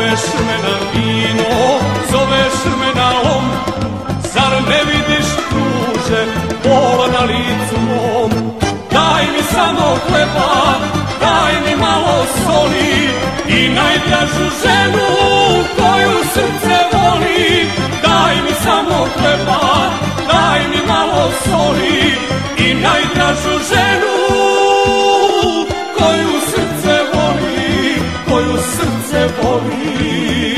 Zoveš me na vino, zoveš me na lom, zar ne vidiš, druže, bol na licu mom? Daj mi samo hleba, daj mi malo soli i najdražu ženu koju srce voli. Daj mi samo hleba, daj mi malo soli i najdražu ženu koju srce voli, koju srce voli.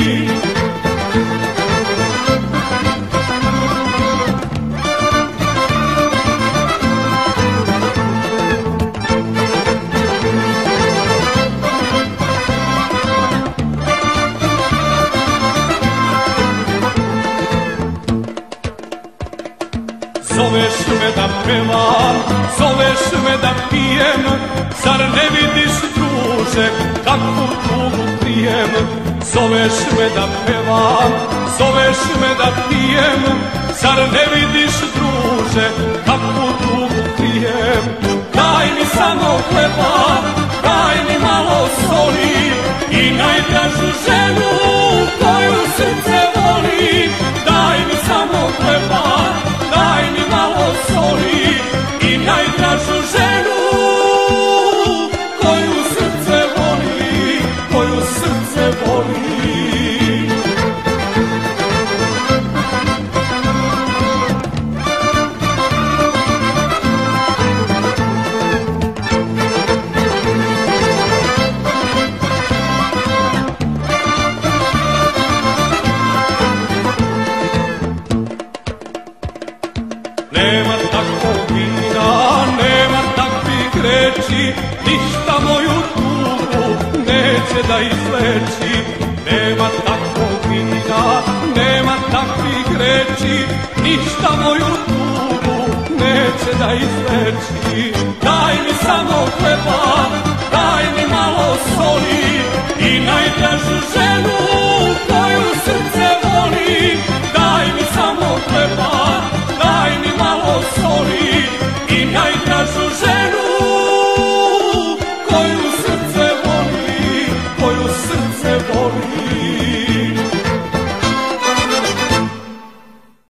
Zoveš me da pevam, zoveš me da pijem, zar ne vidiš, druže, kakvu tugu krijem? Zoveš me da pevam, zoveš me da pijem, zar ne vidiš, druže, kakvu tugu krijem? Daj mi samo hleba, daj mi malo soli i najdražu ženu koju srce voli. Daj mi samo hleba, daj mi malo soli i najdražu ženu koju srce voli, koju srce voli. Nema takvog vina, nema takvih reči, ništa moju tugu neće da izleči. Nema takvog vina, nema takvih reči, ništa moju tugu neće da izleči. Daj mi samo hleba, daj mi malo soli i najdražu ženu koju srce voli. Daj mi samo hleba, daj mi malo soli i najdražu ženu koju srce voli, koju srce voli.